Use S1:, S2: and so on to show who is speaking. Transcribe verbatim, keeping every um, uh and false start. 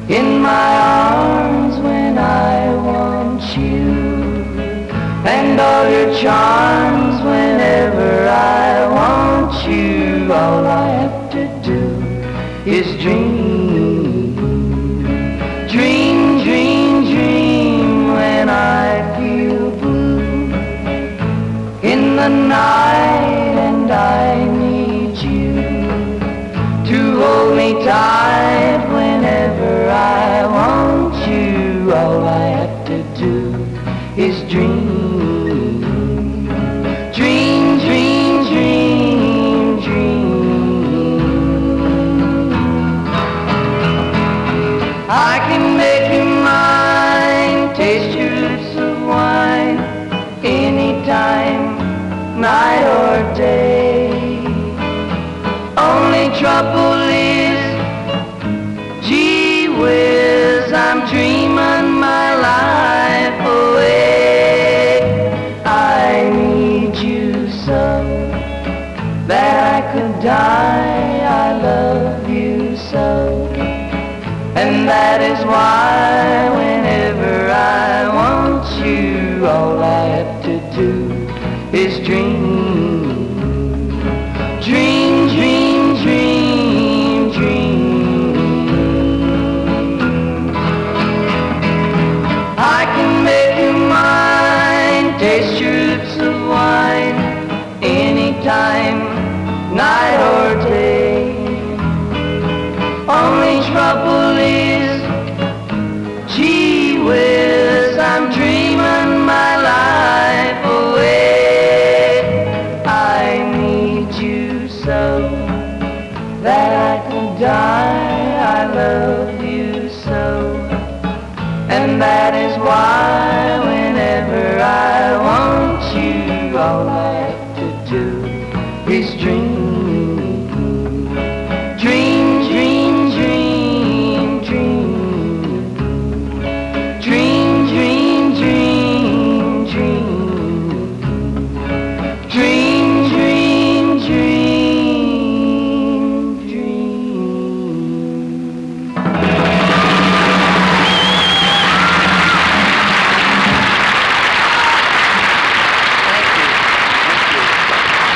S1: in my arms when I want you, and all your charms whenever I want you. All I have to do is dream, dream, dream, dream when I feel blue in the night, and I need you to hold me tight whenever I want you. All I have to do is dream, dream, dream, dream, dream. I can make you mine, taste your lips of wine, anytime, night or day. Only trouble is, gee whiz, I'm dreaming my life away. I need you so that I could die. I love you so, and that is why whenever I want you, all I have to do is dream, dream, dream, dream, dream. I can make you mine, taste your lips of wine, anytime, night or day. Only trouble is, gee whiz, I'm dreaming my life away. I need you so that I could die.